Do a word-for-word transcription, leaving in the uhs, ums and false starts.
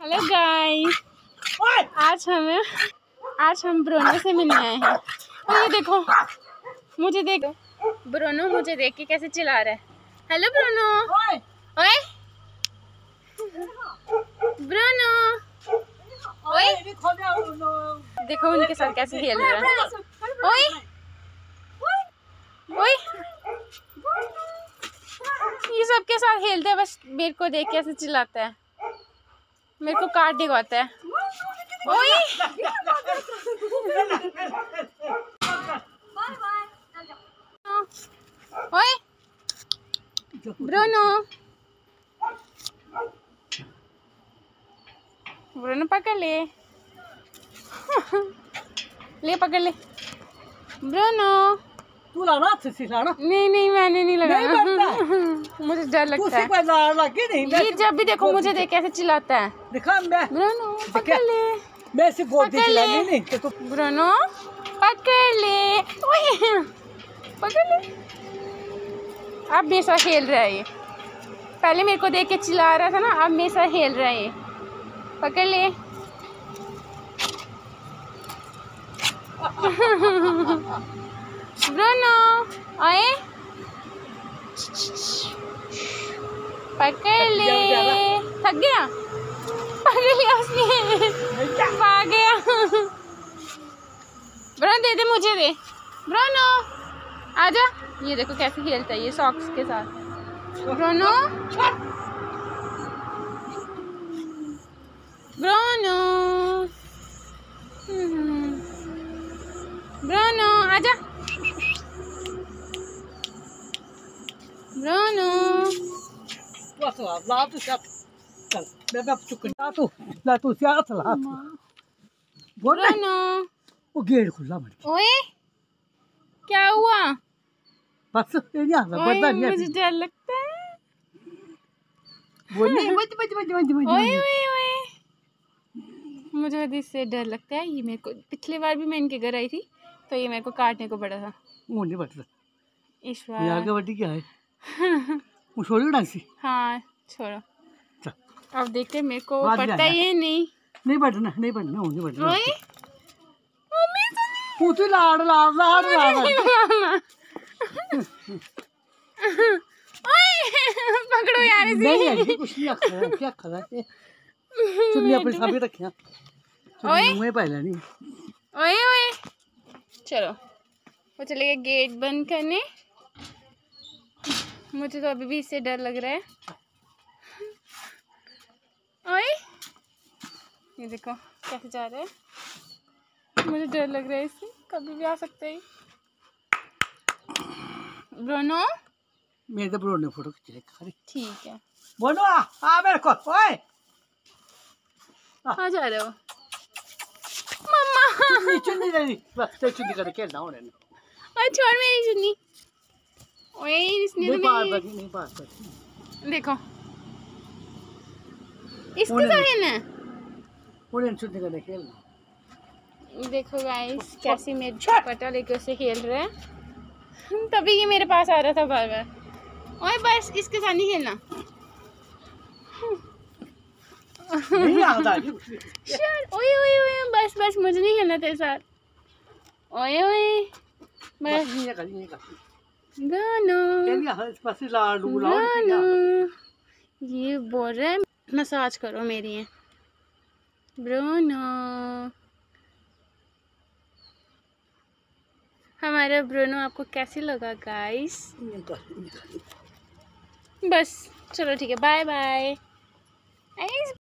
Hello guys, आज हमें आज हम ब्रोनो से मिलने आए हैं। और ये देखो, मुझे देखो, ब्रोनो मुझे देख के कैसे चिल्ला रहा है। Hello Bruno. ओए ब्रोनो, ओए देखो उनके साथ कैसे खेल रहा है। ओए ओए ये सबके साथ खेलता है, बस मेरे को देख के ऐसे चिल्लाता है, मेरे को काट दिखाता है। ओए ओए ब्रोनो, ब्रोनो पकड़ ले ले पकड़ ले ब्रोनो। तू लाना से लाना। नहीं नहीं मैंने नहीं लगाया, मुझे डर लगता है। लगे नहीं, ये जब भी देखो मुझे देख कैसे चिल्लाता है। दिखा मैं ब्रोनो पकड़ ले, मैं इसे गोदी पकड़ ले। नहीं नहीं तो ब्रोनो पकड़ ले, ओए पकड़ ले। अब मेरे साथ खेल रहा है ये, पहले मेरे को देख के चिल्ला रहा था ना, अब मेरे साथ खेल रहा है ये। पकड़ ले ब्रोनो, आए पकड़ ले। थक गया, पकड़ लिया उसने, भाग गया। ब्रोनो दे दे, मुझे दे ब्रोनो, आजा। ये देखो कैसे खेलता है ये सॉक्स के साथ। ब्रोनो ब्रोनो ब्रोनो आजा ब्रोनो। बस ला तू चल चल मैं मैं चुक ला तू ला तू क्या चला बोल ब्रोनो वो गेट खुला मर गया। ओए क्या हुआ? बस ये नहीं आता ओए बता नहीं मुझे डर लगता है। वो नहीं बच बच बच बच बच ओए ओए ओए मुझे इससे डर लगता है। ये मेरे को पिछली बार भी मैं इनके घर आई थी तो ये मेरे को काटने को पड़ा था। वो नहीं बच इस यार बार का बड़ी क्या है वो छोड़ डांसी। हाँ छोड़ो, चल अब देखते मेरे को बाद में पड़ता आना। ही नहीं। नहीं बढ़ना नहीं बढ़ना वो नहीं बढ़ना ओए मम्मी वो तो लाड़ लाड़ लाड़ लाड़ ओए पकड़ो यार इसे। नहीं है कुछ नहीं रखा क्या खा है चुन्नी अपने सामने रखिया ओए मुंह पहले नहीं। ओए ओए चलो वो चले गए गेट बंद करने। मुझे तो अभी भी इससे डर लग रहा है। ओए ये देखो कैसे जा रहा है, मुझे डर लग रहा है इससे, कभी भी आ सकता है। ब्रोनो मेरे तो ब्रो ने फोटो खींच रखा है। ठीक है, बोलो आ आ मेरे को ओए आ जा रहे हो मम्मा। चुन्नी चुन्नी नहीं बस चल चुन्नी करके खेलना हो रहा और छोड़ मेरी चुन्नी। ओए इसने नहीं तो पार मेरी तक नहीं पार तक देखो इसके साथ खेलना है। उन्हें चुन्नी करके खेलना। देखो गाइस कैसे मेरे पटा लेके उसे खेल रहे हैं, तभी ये मेरे पास आ रहा था बार बार। ओए बस इसके साथ नहीं खेलना। नहीं आता चल ओए ओए ओए बस बस मुझे नहीं खेलना तेरे साथ। ओए ओए बस नहीं कर नहीं कर ब्रोनो क्या है बस लाडू लाओ ब्रोनो ये बोल रहा है मसाज करो मेरी है। ब्रोनो हमारा ब्रोनो आपको कैसे लगा गाइस? बस चलो ठीक है, बाय बाय।